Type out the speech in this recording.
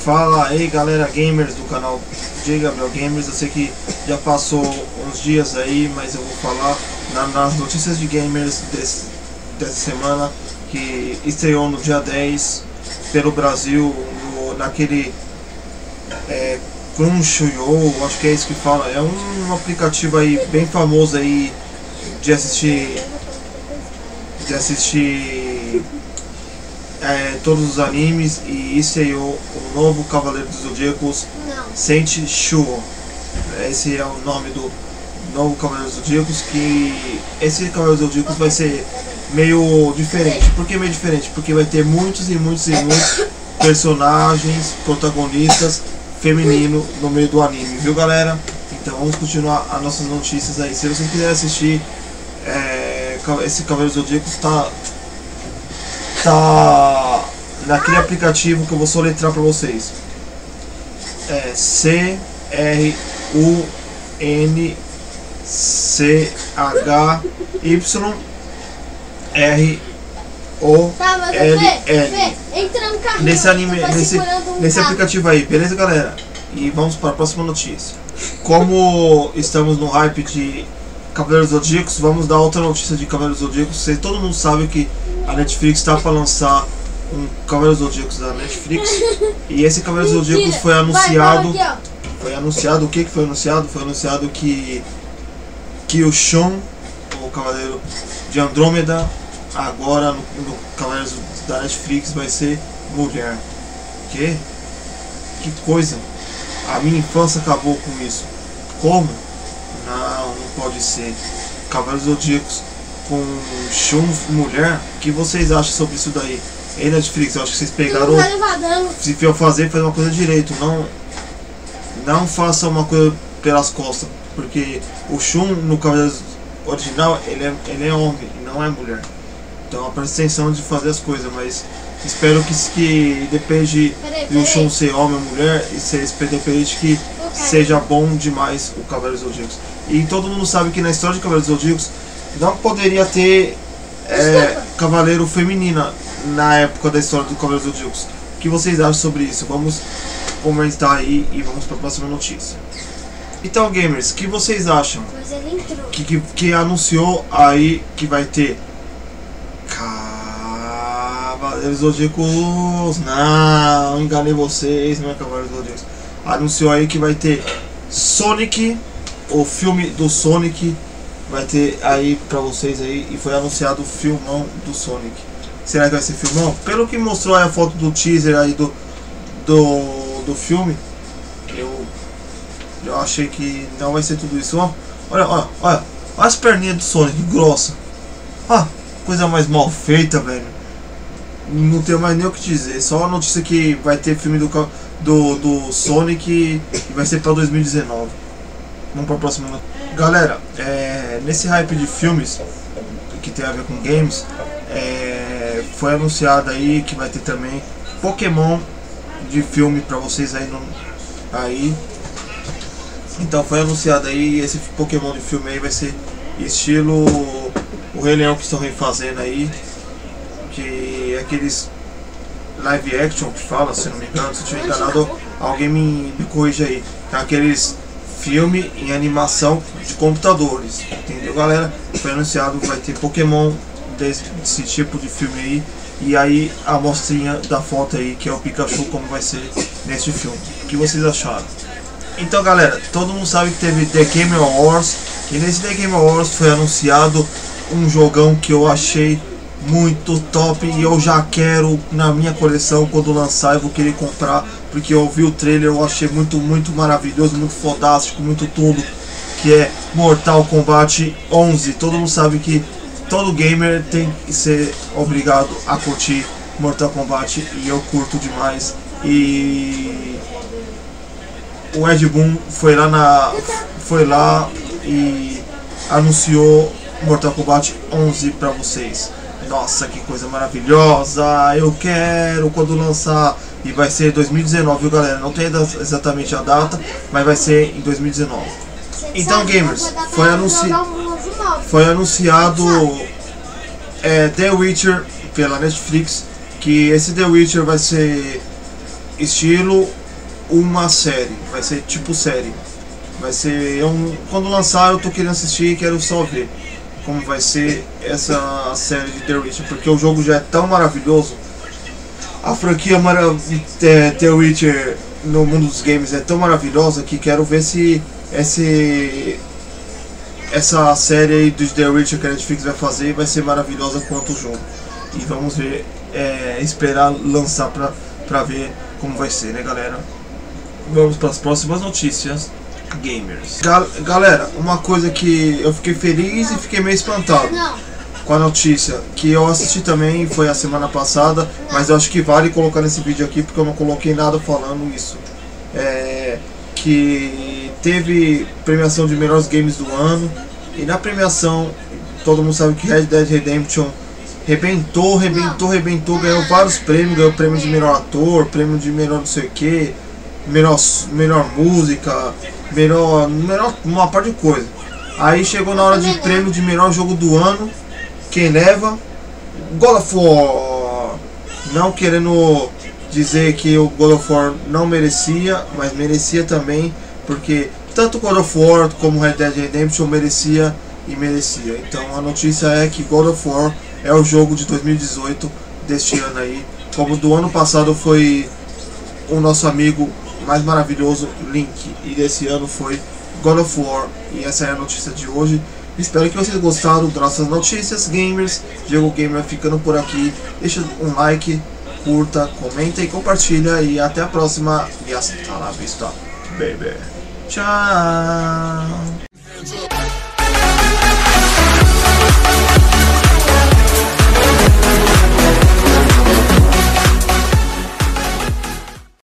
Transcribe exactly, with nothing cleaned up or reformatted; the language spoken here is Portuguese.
Fala aí galera gamers do canal J Gabriel Gamers. Eu sei que já passou uns dias aí, mas eu vou falar na, nas notícias de gamers desse, dessa semana, que estreou no dia dez pelo Brasil, no, naquele é, Crunchyroll, acho que é isso que fala. É um aplicativo aí bem famoso aí de assistir de assistir É, todos os animes, e estreou o novo Cavaleiro dos Zodíacos, Saint Shuo. Esse é o nome do novo Cavaleiro dos Zodíacos, que esse Cavaleiro dos Zodíacos vai ser meio diferente. Por que meio diferente? Porque vai ter muitos e muitos e muitos personagens, protagonistas femininos no meio do anime, viu galera? Então vamos continuar as nossas notícias aí. Se você quiser assistir é, esse Cavaleiro dos Zodíacos, tá tá naquele aplicativo que eu vou soletrar para vocês. É C R U N C H Y R O L L. Nesse anime, nesse, nesse aplicativo aí, beleza galera? E vamos para a próxima notícia. Como estamos no hype de Cavaleiros Zodíacos, vamos dar outra notícia de Cavaleiros Zodíacos. Todo mundo sabe que a Netflix está para lançar um Cavaleiros Zodíacos da Netflix, e esse Cavaleiros Zodíacos foi anunciado. Foi anunciado o que que foi anunciado? Foi anunciado que que o Shun, o Cavaleiro de Andrômeda, agora no, no Cavaleiros da Netflix vai ser mulher. Que? Que coisa! A minha infância acabou com isso. Como? Não, não pode ser. Cavaleiros Zodíacos com Shun mulher. O que vocês acham sobre isso daí? Ei Netflix, eu acho que vocês pegaram. Se for fazer, faz uma coisa direito. Não, não faça uma coisa pelas costas, porque o Shun no Cavaleiros original ele é, ele é homem, não é mulher. Então presta atenção de fazer as coisas, mas espero que, que depende de o Shun ser homem ou mulher, e se depende que seja bom demais o Cavaleiros Zodíacos. E todo mundo sabe que na história de Cavaleiros Zodíacos não poderia ter é, cavaleiro feminina na época da história do Cavaleiros Zodíacos. O que vocês acham sobre isso? Vamos comentar aí e vamos para a próxima notícia. Então gamers, o que vocês acham? Que, que, que anunciou aí que vai ter Cavaleiros Zodíacos? Não, enganei vocês, não é Cavaleiros Zodíacos. Anunciou aí que vai ter Sonic, o filme do Sonic vai ter aí pra vocês aí, e foi anunciado o filmão do Sonic. Será que vai ser filmão? Pelo que mostrou aí a foto do teaser aí do do, do filme, eu eu achei que não vai ser tudo isso. Ó, olha, olha, olha, olha as perninhas do Sonic, grossa. Ah, coisa mais mal feita, velho. Não tenho mais nem o que dizer. Só a notícia que vai ter filme do do, do Sonic e vai ser pra dois mil e dezenove. Vamos para a próxima notícia. Galera, é, nesse hype de filmes que tem a ver com games, é, foi anunciado aí que vai ter também Pokémon de filme para vocês aí, no, aí. Então foi anunciado aí, esse Pokémon de filme aí vai ser estilo o Rei Leão que estão refazendo aí, que é aqueles live action que fala, se não me engano, se eu estiver enganado, alguém me, me corrija aí, é aqueles filme em animação de computadores, entendeu galera? Foi anunciado que vai ter Pokémon desse, desse tipo de filme aí, e aí a amostrinha da foto aí, que é o Pikachu, como vai ser nesse filme. O que vocês acharam? Então galera, todo mundo sabe que teve The Game Awards, e nesse The Game Awards foi anunciado um jogão que eu achei muito top, e eu já quero na minha coleção. Quando lançar eu vou querer comprar, porque eu vi o trailer, eu achei muito, muito maravilhoso, muito fodástico, muito tudo, que é Mortal Kombat onze. Todo mundo sabe que todo gamer tem que ser obrigado a curtir Mortal Kombat, e eu curto demais. E o Ed Boon foi lá na foi lá e anunciou Mortal Kombat onze para vocês. Nossa, que coisa maravilhosa! Eu quero quando lançar, e vai ser dois mil e dezenove, viu galera? Não tem exatamente a data, mas vai ser em dois mil e dezenove. Então gamers, foi, anunci... foi anunciado é, The Witcher pela Netflix, que esse The Witcher vai ser estilo uma série, vai ser tipo série. Vai ser um, quando lançar eu tô querendo assistir e quero só ver como vai ser essa série de The Witcher, porque o jogo já é tão maravilhoso. A franquia mara The, The Witcher no mundo dos games é tão maravilhosa que quero ver se esse, essa série aí do The Witcher que a Netflix vai fazer vai ser maravilhosa quanto o jogo. E vamos ver, é, esperar lançar pra, pra ver como vai ser, né, galera? Vamos para as próximas notícias gamers. Gal galera, uma coisa que eu fiquei feliz e fiquei meio espantado com a notícia que eu assisti também, foi a semana passada, mas eu acho que vale colocar nesse vídeo aqui porque eu não coloquei nada falando isso. É, que teve premiação de melhores games do ano, e na premiação todo mundo sabe que Red Dead Redemption rebentou, rebentou, rebentou, ganhou vários prêmios, ganhou prêmio de melhor ator, prêmio de melhor não sei o que, melhor, melhor música, melhor, melhor uma parte de coisa. Aí chegou na hora de prêmio de melhor jogo do ano, quem leva? God of War. Não querendo dizer que o God of War não merecia, mas merecia também, porque tanto God of War como Red Dead Redemption merecia e merecia. Então a notícia é que God of War é o jogo de dois mil e dezoito deste ano aí, como do ano passado foi o nosso amigo mais maravilhoso Link, e desse ano foi God of War. E essa é a notícia de hoje. Espero que vocês gostaram das nossas notícias gamers. Diego Gamer ficando por aqui. Deixa um like, curta, comenta e compartilha. E até a próxima. E hasta la vista, baby. Tchau.